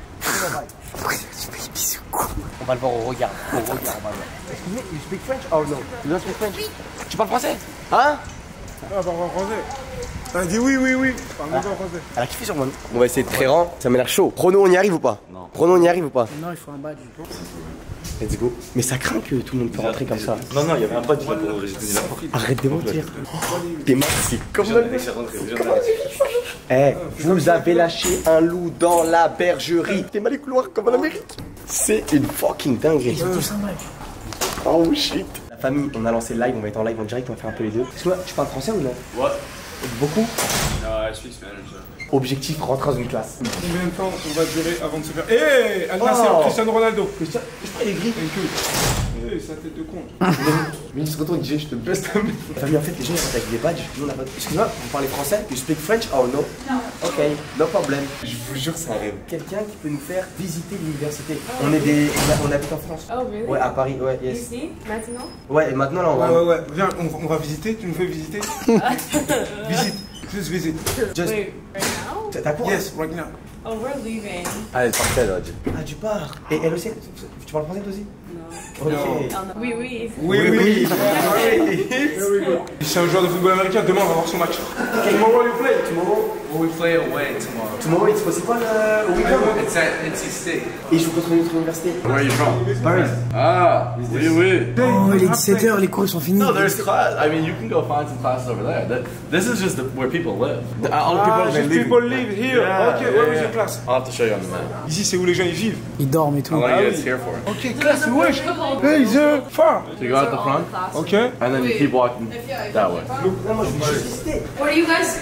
Speaker 3: On va le voir au regard. Au regard, on va le voir. Excuse me, you speak French or no? You don't speak French? Tu parles français? Hein?
Speaker 2: Ah, parle en français. T'as dit oui, oui, oui. Parle même pas en français.
Speaker 3: Elle a kiffé sur moi. On va essayer de très rang. Ça m'a l'air chaud. Chrono, on y arrive ou pas? Non. Chrono, on y arrive ou pas?
Speaker 8: Non, il faut un badge.
Speaker 3: Let's go. Mais ça craint que tout le monde peut rentrer comme ça.
Speaker 11: Non, non, il y avait un badge là pour j'ai donné la porte.
Speaker 3: Arrête de mentir. T'es mal, c'est comme le Eh, vous avez lâché un loup dans la bergerie. T'es mal les couloirs comme en Amérique. C'est une fucking dinguerie. Oh shit. La famille, on a lancé le live, on va être en live en direct, on va faire un peu les deux. Excuse-moi, tu parles français ou non?
Speaker 11: Ouais.
Speaker 3: Beaucoup?
Speaker 11: Non, je suis Spanish.
Speaker 3: Objectif, rentrer dans une classe.
Speaker 2: Combien de temps on va durer avant de se faire. Eh, Al Nasser,
Speaker 3: Oh.
Speaker 2: Cristiano Ronaldo.
Speaker 3: Christian, je prends les grilles.
Speaker 2: Eh, sa tête de con.
Speaker 3: Mais il se retourne, il dit je te baisse ta mère. La famille, en fait, les gens ils rentrent avec des badges. Nous, on a pas. Excuse-moi, vous parlez français? You speak French? Oh no? Non. Ok, no problem. Je vous jure, c'est un rêve. Quelqu'un qui peut nous faire visiter l'université. On est des. On habite en France.
Speaker 4: Oh, really?
Speaker 3: Ouais, à Paris, ouais, yes.
Speaker 4: Ici, maintenant?
Speaker 3: Ouais, et maintenant là, on va.
Speaker 2: Ouais, ouais, ouais. Viens, on, va- on va visiter. Tu nous fais visiter? Visite. Juste visite.
Speaker 3: Just.
Speaker 4: Wait, right now?
Speaker 3: T'as quoi?
Speaker 2: Yes, right now.
Speaker 4: Oh, we're leaving.
Speaker 11: Ah, elle est partie, elle a dit.
Speaker 3: Ah, tu pars. Et elle aussi, tu parles français toi aussi? Ok.
Speaker 4: Oui, oui.
Speaker 2: Oui, oui. C'est un joueur de football américain, demain on va voir son match. Tomorrow you play, tomorrow.
Speaker 12: We play away tomorrow.
Speaker 3: Tomorrow it's possible uh, weekend.
Speaker 12: It's at N C State.
Speaker 3: Et je joue contre une autre université.
Speaker 11: Where are you from?
Speaker 3: Paris.
Speaker 11: Ah, oui, oui.
Speaker 3: Oh, il est dix-sept heures, les cours sont finis.
Speaker 11: No, there's class. I mean, you can go find some classes over there. That, this is just the, where people live. The, all the people,
Speaker 2: Ah,
Speaker 11: they
Speaker 2: just
Speaker 11: live.
Speaker 2: people live here.
Speaker 11: Yeah,
Speaker 2: Ok,
Speaker 11: yeah,
Speaker 2: where is
Speaker 11: yeah.
Speaker 2: your class?
Speaker 11: I'll have to show you on the map.
Speaker 2: Ici, c'est où les gens ils vivent.
Speaker 8: Ils dorment et tout.
Speaker 11: How long
Speaker 2: Ah
Speaker 11: are you
Speaker 2: oui.
Speaker 11: guys here for?
Speaker 2: Ok, classe, wesh. Hey, the far.
Speaker 11: So you go out the front,
Speaker 2: Ok.
Speaker 11: and then you keep walking that way.
Speaker 4: What are you guys?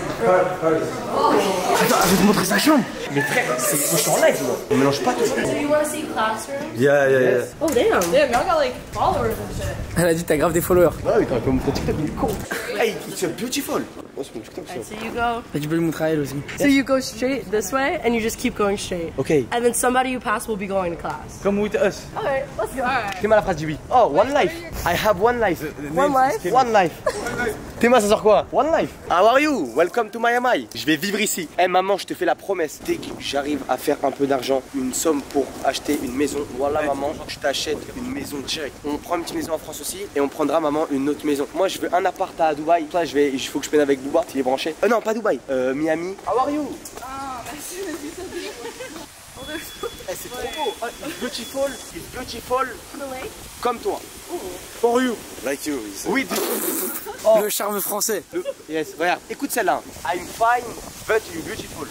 Speaker 3: Attends, je vais te montrer sa chambre. Mais frère, c'est moi je suis en live là. On mélange pas tout.
Speaker 6: So you want to see classrooms?
Speaker 3: Yeah, yeah, yeah.
Speaker 6: Oh damn.
Speaker 4: Damn, y'all got like followers and shit.
Speaker 8: Elle a dit t'as grave des followers.
Speaker 3: Ah oui, t'as comme ton TikTok, il est con. Hey, it's beautiful. Oh, c'est mon TikTok ça.
Speaker 6: So you go.
Speaker 8: Et tu peux lui montrer à elle aussi.
Speaker 6: So you go straight this way, and you just keep going straight.
Speaker 3: Okay.
Speaker 6: And then somebody you pass will be going to class.
Speaker 3: Come with us.
Speaker 6: Alright, let's go.
Speaker 3: Théma la phrase du oui. Oh, one life. I have one life.
Speaker 6: One life?
Speaker 3: One life. Théma, ça sort quoi? One life. How are you? Welcome to Miami. Je vais vivre ici. Eh maman, je te fais la promesse. Dès que j'arrive à faire un peu d'argent, une somme pour acheter une maison, voilà maman, je t'achète une maison direct. On prend une petite maison en France aussi et on prendra maman une autre maison. Moi, je veux un appart à Dubaï. Là, je vais, il faut que je peine avec Booba, s'il est branché. Euh, non, pas Dubaï. Euh, Miami. How are you?
Speaker 4: Ah, merci, merci,
Speaker 3: Eh, c'est trop beau. Oh, it's beautiful. It's beautiful. Comme toi.
Speaker 2: For you.
Speaker 3: Like you. Oui.
Speaker 8: Oh. Le charme français.
Speaker 3: Le... Yes, regarde. Écoute celle-là. I'm fine, but you're beautiful.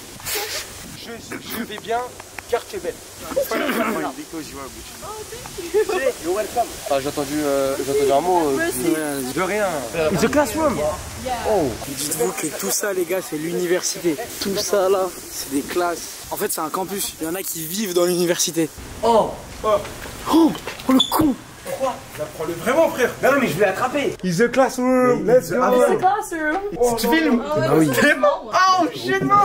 Speaker 3: Je, je vais bien, car tu es belle. Because you are beautiful. You're welcome. Ah, j'ai entendu, euh, j'ai entendu un mot. Euh, de rien. It's a classroom.
Speaker 8: Oh. Dites-vous que tout ça, les gars, c'est l'université. Tout ça là, c'est des classes. En fait, c'est un campus. Il y en a qui vivent dans l'université.
Speaker 3: Oh.
Speaker 2: Oh.
Speaker 8: Oh, oh le con.
Speaker 2: Pourquoi? Apprends-le vraiment, frère.
Speaker 3: Non, non, mais je vais l'attraper.
Speaker 2: It's a classroom. Let's go.
Speaker 6: It's a classroom.
Speaker 2: Oh,
Speaker 3: tu filmes?
Speaker 8: Ah oui.
Speaker 3: Oh, shit, non.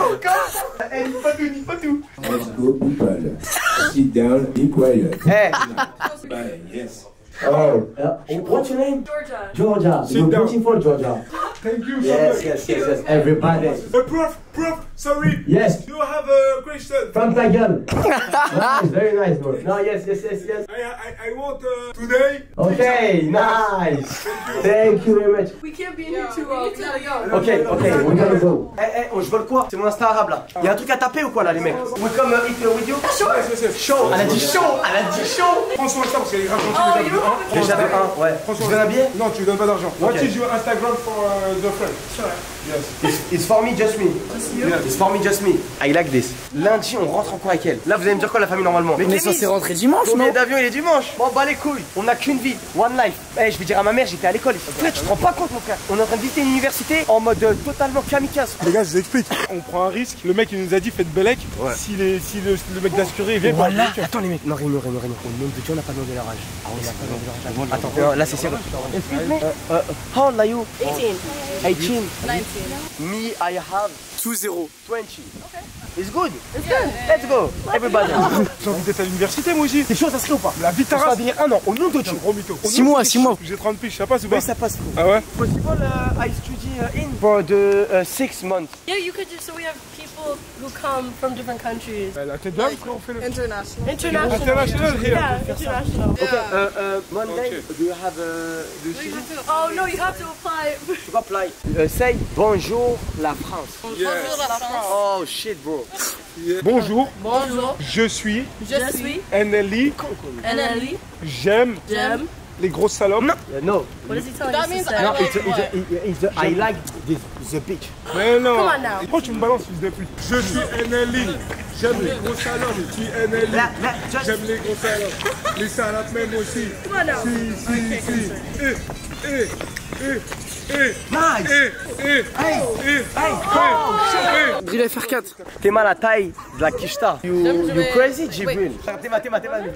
Speaker 3: Eh, dis pas tout, dis pas tout.
Speaker 13: Let's go, people. Sit down, be quiet.
Speaker 3: Hey.
Speaker 13: Bye, yes.
Speaker 3: Oh. What's your name?
Speaker 6: Georgia.
Speaker 3: Georgia.
Speaker 2: Sit
Speaker 3: You're
Speaker 2: down.
Speaker 3: beautiful, Georgia.
Speaker 2: Thank you so
Speaker 3: Yes,
Speaker 2: much.
Speaker 3: yes, yes, yes. Everybody.
Speaker 2: Uh, prof, prof, sorry.
Speaker 3: Yes.
Speaker 2: You have a question.
Speaker 3: From ta gueule. Nice, very nice, bro. No, yes, yes, yes, yes.
Speaker 2: I, I, I want uh, today.
Speaker 3: Okay, nice. Thank you very much.
Speaker 6: We can't be in here too long. We gotta go.
Speaker 3: Ok, ok, we're gonna go. Eh, eh, on je vole quoi? C'est mon Insta arabe là. Y'a un truc à taper ou quoi là, les mecs? We come uh, eat with you? Chaud! Chaud! Elle a dit chaud! Elle a dit chaud!
Speaker 2: Prends-moi ça parce qu'elle est grave gentille déjà de un.
Speaker 3: Déjà de un, ouais.
Speaker 2: Prends-moi
Speaker 3: Tu veux un billet?
Speaker 2: Non, tu lui donnes pas d'argent. What
Speaker 3: Ok.
Speaker 2: is your Instagram for uh, the friend? Sure. Yes.
Speaker 3: It's, it's for me, just me.
Speaker 2: Yes.
Speaker 3: It's for me, just me. I like this. Lundi, on rentre en quoi avec elle? Là, vous allez me dire quoi la famille normalement?
Speaker 8: Mais on est censé rentrer dimanche,
Speaker 3: Ton billet
Speaker 8: non?
Speaker 3: d'avion, il est dimanche. Bon, bah les couilles. On a qu'une vie. One life. Eh, je vais dire à ma mère, j'étais à l'école. Frère, tu te rends pas compte, mon frère. On est en train de visiter une université en mode euh, totalement kamikaze.
Speaker 2: Les gars, je vous explique. On prend un risque. Le mec, il nous a dit, faites Bellec.
Speaker 3: Ouais.
Speaker 2: Si, les, si le, le mec d'assuré il vient,
Speaker 3: Voilà.
Speaker 2: bah,
Speaker 3: Attends, les mecs. Non, réunion, réunion, réunion. Au nom de Dieu, on n'a pas demandé leur âge. Ah, on n'a pas demandé leur âge. Attends, euh, là, c'est sérieux. Excuse me. Uh, uh, how old are you?
Speaker 6: eighteen.
Speaker 3: eighteen.
Speaker 6: nineteen.
Speaker 3: Me, I have
Speaker 8: two zero.
Speaker 3: twenty. It's good. It's good. Let's go. Everybody.
Speaker 2: J'ai envie d'être à l'université, moi aussi.
Speaker 3: T'es chaud, ça serait ou pas?
Speaker 2: La vie
Speaker 3: Ça va
Speaker 2: Taras.
Speaker 3: venir un an. Au nom de Dieu.
Speaker 2: Gros mytho.
Speaker 8: Six mois, six mois.
Speaker 2: J'ai trente piges, ça passe ou pas?
Speaker 3: Oui, ça passe.
Speaker 2: Ah ouais?
Speaker 3: Possible, uh, I study uh, in for the uh, six months.
Speaker 6: Yeah, you could just, so we have people who come from different countries.
Speaker 2: La tête d'âme, frère, on fait le.
Speaker 4: International.
Speaker 6: International.
Speaker 2: International here.
Speaker 6: Yeah, international.
Speaker 3: Okay, uh, uh, Monday, do you have uh, do you
Speaker 6: Oh no, you have to apply.
Speaker 3: to apply? Uh, say bonjour la France.
Speaker 4: Bonjour la France.
Speaker 3: Oh shit, bro.
Speaker 2: Bonjour,
Speaker 6: Bonjour.
Speaker 2: je suis
Speaker 6: Je suis
Speaker 2: N L I.
Speaker 6: N L I.
Speaker 2: J'aime
Speaker 6: J'aime.
Speaker 2: les grosses salopes.
Speaker 3: Uh, no.
Speaker 6: What is he telling
Speaker 4: That
Speaker 6: us to
Speaker 4: means
Speaker 6: say?
Speaker 4: I
Speaker 3: No,
Speaker 4: like
Speaker 3: it's a, it's
Speaker 4: what?
Speaker 3: a, it's a, I like this, the beach.
Speaker 2: Mais non.
Speaker 6: Come on now.
Speaker 2: Pourquoi tu me balances, fils de pute? Je suis N L I. J'aime les grosses salopes. Je suis N L I.
Speaker 3: Là, là, just-
Speaker 2: J'aime les grosses salopes. Les salopes même aussi.
Speaker 6: Come on now.
Speaker 2: Si, si, si. Eh, eh, eh, eh.
Speaker 3: Nice.
Speaker 2: Eh, eh,
Speaker 3: Hey.
Speaker 2: eh,
Speaker 3: Hey.
Speaker 2: eh, eh.
Speaker 8: Drill F R quatre.
Speaker 3: T'es mal à taille de la quicheta. You, you crazy, Jibril. T'es mal, t'es mal, t'es mal.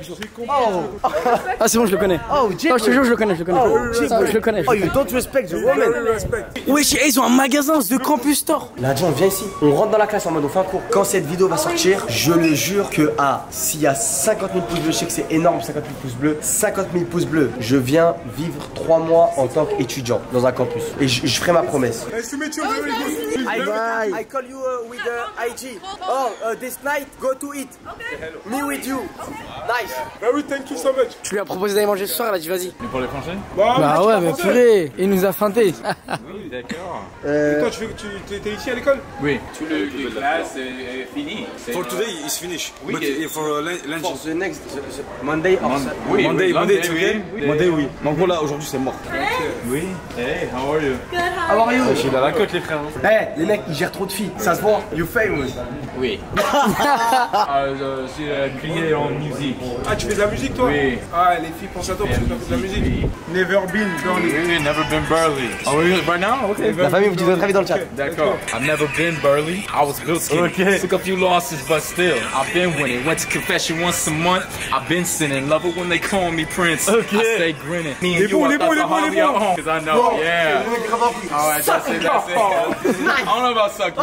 Speaker 3: Oh.
Speaker 8: Ah, c'est bon, je le connais.
Speaker 3: Oh,
Speaker 8: Non, je te jure, je le connais, je le connais.
Speaker 3: Oh,
Speaker 8: Ça, je le connais.
Speaker 3: Oh, you don't respect the woman.
Speaker 8: Wesh, ils ont un magasin de Campus Store.
Speaker 3: Lundi, on vient ici, on rentre dans la classe en mode on fait un cours. Quand cette vidéo va sortir, je le jure que ah, s'il y a cinquante mille pouces bleus, je sais que c'est énorme, cinquante mille pouces bleus, cinquante mille pouces bleus, je viens vivre trois mois en tant qu'étudiant dans un campus. Et je, je ferai ma promesse.
Speaker 2: Nice to meet you, very good.
Speaker 3: I, I, I call you uh, with the I G. Oh, uh, this night, go to eat. Me with you. Nice.
Speaker 2: Very thank you so much.
Speaker 8: Tu lui as proposé d'aller manger ce soir, elle a dit vas-y.
Speaker 10: Mais pour les Français?
Speaker 2: Bah,
Speaker 8: Bah ouais, mais purée, il nous a feinté.
Speaker 10: Oui, d'accord.
Speaker 2: Et toi, tu fais, tu t'es ici à l'école?
Speaker 10: Oui. Tout le, le classe est fini.
Speaker 14: For today, it's finished.
Speaker 10: Oui,
Speaker 14: But uh, for lunch.
Speaker 3: For the next, the, the Monday or
Speaker 14: Monday,
Speaker 10: Oui,
Speaker 14: Monday,
Speaker 10: oui,
Speaker 14: Monday,
Speaker 10: Monday,
Speaker 14: today.
Speaker 10: oui.
Speaker 14: Monday, oui. Mais en gros, là, aujourd'hui, c'est mort.
Speaker 10: Oui. Hey, how are you?
Speaker 3: How are you?
Speaker 10: Je suis dans la côte, les frères.
Speaker 3: Eh, hey, les mecs, ils gèrent trop de filles. Ça se voit. You famous.
Speaker 10: Oui. ah, je suis euh, crié en musique.
Speaker 2: Ah, tu fais de la musique, toi?
Speaker 10: Oui.
Speaker 2: Ah, les filles pensent à toi parce que tu fais de la musique. Never been Burley.
Speaker 10: Oui, never been Burley. Oh, oui, right now? Okay.
Speaker 3: La famille vous dit votre avis dans le chat.
Speaker 10: D'accord. I've never been Burley. I was built skinny.
Speaker 3: Okay.
Speaker 10: Took a few losses, but still, I've been winning. Went to confession once a month. I've been sinning. Love it when they call me Prince. Okay. I stay grinning. Me and you, I thought the Harley at home. Cause I know, yeah. Alright, that's it, that's it. I don't know about suck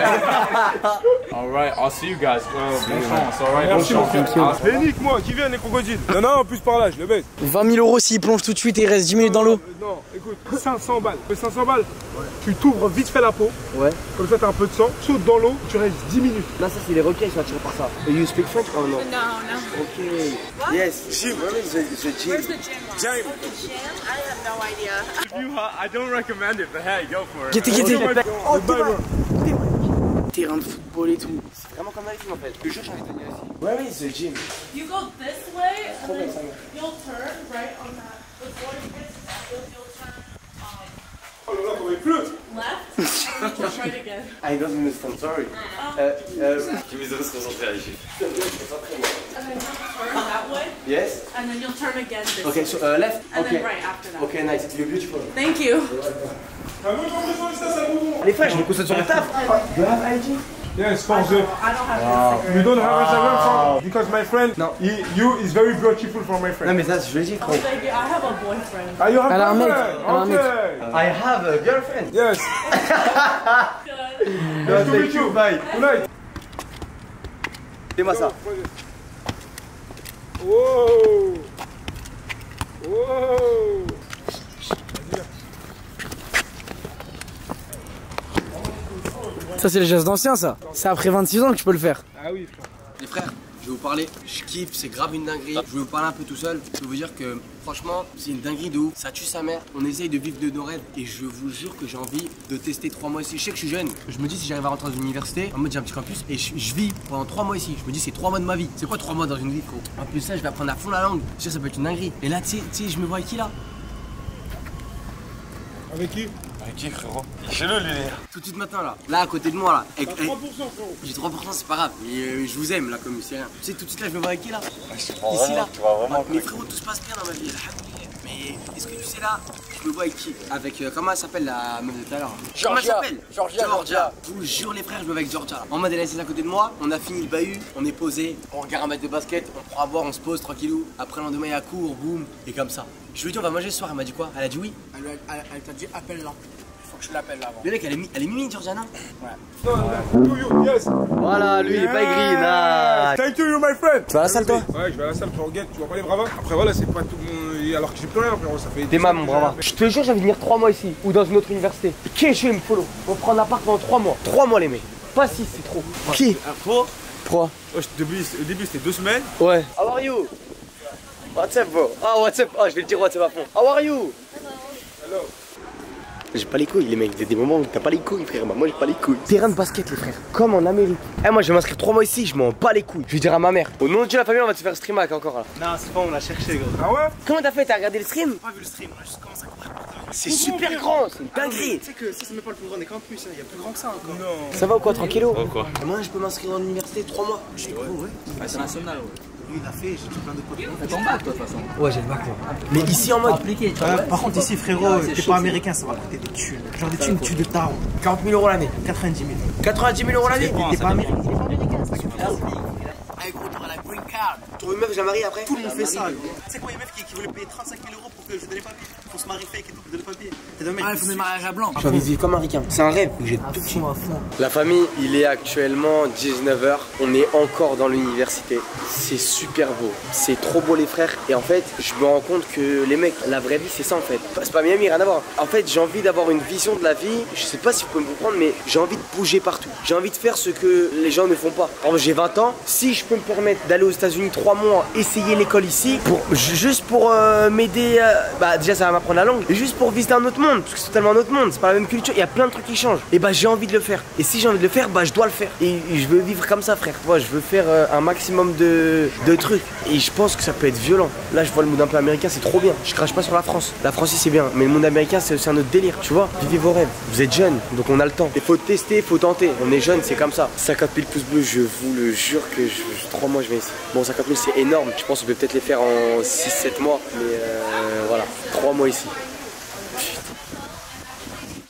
Speaker 10: you. Alright, I'll see you guys. Uh, bonne chance, alright?
Speaker 2: Merci, mon
Speaker 8: Thank you.
Speaker 2: frère. Mais nique moi, qui vient les crocodiles? Non, non, en plus par là, je le baisse.
Speaker 8: vingt mille euros s'il plonge tout de suite et il reste dix minutes dans l'eau.
Speaker 2: Non, écoute, cinq cents balles. Mais cinq cents balles, tu t'ouvres vite fait la peau.
Speaker 3: Ouais.
Speaker 2: Comme ça, t'as un peu de sang. Saute dans l'eau, tu restes dix minutes.
Speaker 3: Là, ça, c'est les requins, ils sont attirés par ça. You speak French or no?
Speaker 4: No, no.
Speaker 3: Okay. Yes. Gym. Where is the, the gym?
Speaker 4: Where's the gym?
Speaker 2: Gym.
Speaker 4: The gym? I have no idea.
Speaker 10: You, I don't recommend it, but hey, go for it.
Speaker 8: Guettez, guettez.
Speaker 3: Oh, t'es mal. Terrain de football et tout. C'est vraiment comme dans les films en fait. Le jeu, j'ai envie de venir ici. Where is the gym?
Speaker 15: You go this way, and then you'll turn right on that. Before you get to that, you'll, you'll turn um,
Speaker 2: Oh là là, comment il pleut.
Speaker 15: left, and then you'll right again.
Speaker 3: I don't understand, sorry.
Speaker 15: Um,
Speaker 3: Euh, euh,
Speaker 14: Tu me donnes se concentrer à l'Égypte.
Speaker 15: and then you'll turn that way,
Speaker 3: Yes.
Speaker 15: and then you'll turn again this
Speaker 3: Okay,
Speaker 15: way.
Speaker 3: so uh, left.
Speaker 15: And
Speaker 3: Okay.
Speaker 15: then right after that.
Speaker 3: Okay, nice. You're beautiful.
Speaker 15: Thank you.
Speaker 2: Ah, moi, j'en besoin de ça, ça vous.
Speaker 3: Les frères, je me concentre sur le taf. You have I G?
Speaker 2: Yes, for the.
Speaker 15: I don't have this.
Speaker 2: You don't have Instagram for because my friend,
Speaker 3: No.
Speaker 2: he, you is very beautiful for my
Speaker 3: Non,
Speaker 2: friend.
Speaker 3: mais ça, je le dis,
Speaker 15: Oh,
Speaker 3: frère.
Speaker 15: thank you. I have a boyfriend.
Speaker 2: Ah, you have
Speaker 8: Elle a un mec,
Speaker 2: girlfriend?
Speaker 8: elle a un mec.
Speaker 2: Okay.
Speaker 3: I have a girlfriend.
Speaker 2: Yes.
Speaker 15: Good.
Speaker 2: Nice to meet you.
Speaker 3: Bye.
Speaker 2: Good night.
Speaker 3: Fais-moi ça.
Speaker 2: Wow. Wow.
Speaker 8: Ça, c'est les gestes d'anciens, ça. C'est après vingt-six ans que tu peux le faire.
Speaker 2: Ah oui, frère.
Speaker 3: Les frères, je vais vous parler, je kiffe, c'est grave une dinguerie. Je vais vous parler un peu tout seul. Je peux vous dire que franchement, c'est une dinguerie de ouf. Ça tue sa mère. On essaye de vivre de nos rêves et je vous jure que j'ai envie de tester trois mois ici. Je sais que je suis jeune. Je me dis si j'arrive à rentrer dans une université, en mode j'ai un petit campus et je, je vis pendant trois mois ici. Je me dis c'est trois mois de ma vie. C'est quoi trois mois dans une vie, gros? En plus ça, je vais apprendre à fond la langue. Je sais, ça peut être une dinguerie. Et là, tu sais, tu sais, je me vois avec qui là?
Speaker 2: Avec qui?
Speaker 14: Avec qui, frérot? J'ai le lui.
Speaker 3: Tout de suite maintenant là. Là à côté de moi là. Avec-
Speaker 2: trois pour cent, frérot.
Speaker 3: J'ai trois pour cent, c'est pas grave. Et euh, je vous aime là comme c'est rien. Tu sais, tout de suite là, je me vois avec qui là?
Speaker 14: Je te prends
Speaker 3: Ici
Speaker 14: vraiment,
Speaker 3: là.
Speaker 14: tu vas vraiment.
Speaker 3: Mais frérot, tout se passe bien dans ma vie, alhamdoulilah. Mais est-ce que tu sais là, je me vois avec qui? Avec, euh, comment elle s'appelle la meuf de tout à l'heure? Comment elle s'appelle? Georgia. Georgia. Je vous jure les frères, je me vois avec Georgia. En mode elle est assise à côté de moi, on a fini le bahut, on est posé, on regarde un match de basket, on prend à boire, on se pose tranquillou. Après le lendemain il y a cours, boum, et comme ça. Je lui ai dit on va manger ce soir, elle m'a dit quoi? Elle a dit oui.
Speaker 8: Elle, elle, elle t'a dit appelle-la. Faut que je l'appelle avant.
Speaker 3: Le mec elle est, mi- elle est mimi Georgia non?
Speaker 2: No, to you, yes.
Speaker 3: Voilà, lui il est pas aigri, nah.
Speaker 2: Thank you, you my friend.
Speaker 3: Tu vas à la salle toi?
Speaker 2: Ouais, je vais à la salle, je regarde, tu vois pas les bravas. Après voilà, c'est pas tout mon... Alors que j'ai plus rien, frérot, ça fait...
Speaker 3: T'es mal mon brava. Je te jure, j'ai envie de venir trois mois ici ou dans une autre université. Qui je me follow? On prend l'appart pendant trois mois. trois mois les mecs. Pas six, c'est trop. Qui?
Speaker 14: Toi?
Speaker 3: Trois.
Speaker 14: Au début, au début c'était deux semaines.
Speaker 3: Ouais. How are you? What's up bro? Ah what's up? Ah je vais le dire what's up à fond. How are you?
Speaker 2: Hello.
Speaker 3: J'ai pas les couilles les mecs, il y a des moments où t'as pas les couilles frère, moi j'ai pas les couilles. Terrain de basket les frères, comme en Amérique. Eh moi je vais m'inscrire trois mois ici, je m'en bats les couilles. Je vais dire à ma mère, au nom de Dieu la famille on va te faire stream avec encore là.
Speaker 14: Non, c'est pas, on l'a cherché, gros.
Speaker 2: Ah ouais?
Speaker 3: Comment t'as fait? T'as regardé le stream?
Speaker 14: J'ai pas vu le stream, on a juste commencé à courir partout.
Speaker 3: C'est super grand, c'est une dinguerie.
Speaker 14: Tu sais que ça c'est même pas le plus grand des campus, il y a plus grand que ça encore.
Speaker 2: Non.
Speaker 3: Ça va ou quoi, tranquillo?
Speaker 14: Oh, quoi?
Speaker 3: Moi je peux m'inscrire dans l'université trois mois. Je suis gros ouais.
Speaker 14: International, ouais.
Speaker 8: Lui il a fait, j'ai tout plein de potes.
Speaker 5: T'as ton bac toi de toute façon.
Speaker 3: Ouais j'ai le bac. Mais ici en mode
Speaker 5: Appliqué, tu
Speaker 8: Euh,
Speaker 5: vois.
Speaker 8: par contre ici frérot, t'es pas américain, ça va coûter des thunes. Genre des thunes, tu de tarot.
Speaker 3: quarante mille euros l'année.
Speaker 8: quatre-vingt-dix mille.
Speaker 3: quatre-vingt-dix mille euros l'année.
Speaker 8: T'es pas américain.
Speaker 3: Allez gros,
Speaker 8: la green card.
Speaker 3: Trouver une meuf, je la marie après.
Speaker 14: Tout le monde fait ça, gros. Tu sais quoi, il y a une meuf qui, qui voulait payer trente-cinq mille euros pour que je donne les papiers. Faut se marier fake et tout, pour donner les papiers.
Speaker 8: Ah, il faut des mariages à blanc.
Speaker 3: J'ai envie de vivre comme un ricain. C'est un rêve que j'ai tout petit. La famille, il est actuellement dix-neuf heures. On est encore dans l'université. C'est super beau. C'est trop beau les frères. Et en fait, je me rends compte que les mecs, la vraie vie, c'est ça en fait. C'est pas Miami, rien à voir. En fait, j'ai envie d'avoir une vision de la vie. Je sais pas si vous pouvez me comprendre, mais j'ai envie de bouger partout. J'ai envie de faire ce que les gens ne font pas. Par exemple, j'ai vingt ans. Si je peux me permettre d'aller aux États-Unis trois mois, essayer l'école ici, pour, juste pour euh, m'aider, euh, bah déjà ça va m'apprendre la langue, et juste pour visiter un autre monde, parce que c'est totalement un autre monde, c'est pas la même culture, il y a plein de trucs qui changent. Et bah j'ai envie de le faire. Et si j'ai envie de le faire, bah je dois le faire. Et, et je veux vivre comme ça, frère. Moi, je veux faire euh, un maximum de, de trucs. Et je pense que ça peut être violent. Là, je vois le monde un peu américain, c'est trop bien. Je crache pas sur la France. La France, c'est bien, mais le monde américain, c'est un autre délire. Tu vois, vivez vos rêves. Vous êtes jeunes, donc on a le temps. Il faut tester, faut tenter. On est jeunes, c'est comme ça. cinquante mille pouces bleus, je vous le jure que je, trois mois, je vais ici. Bon, cinquante mille, c'est énorme. Je pense qu'on peut peut-être les faire en six sept mois. Mais euh, voilà, trois mois ici.